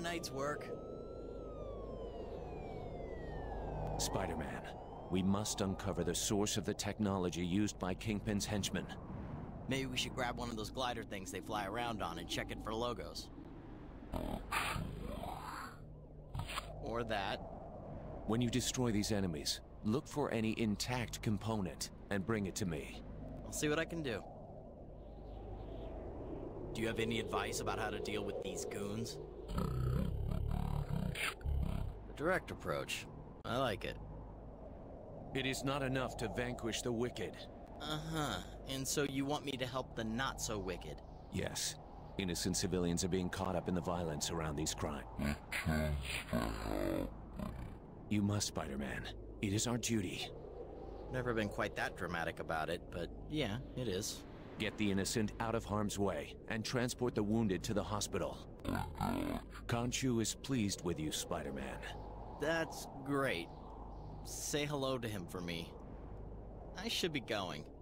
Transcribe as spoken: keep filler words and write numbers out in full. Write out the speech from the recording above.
night's work. Spider-Man, we must uncover the source of the technology used by Kingpin's henchmen. Maybe we should grab one of those glider things they fly around on and check it for logos. Or that. When you destroy these enemies, look for any intact component and bring it to me. I'll see what I can do. Do you have any advice about how to deal with these goons? The direct approach. I like it. It is not enough to vanquish the wicked. Uh-huh. And so you want me to help the not-so-wicked? Yes. Innocent civilians are being caught up in the violence around these crimes. You must, Spider-Man. It is our duty. Never been quite that dramatic about it, but yeah, it is. Get the innocent out of harm's way and transport the wounded to the hospital. Khonshu is pleased with you, Spider-Man. That's great. Say hello to him for me. I should be going.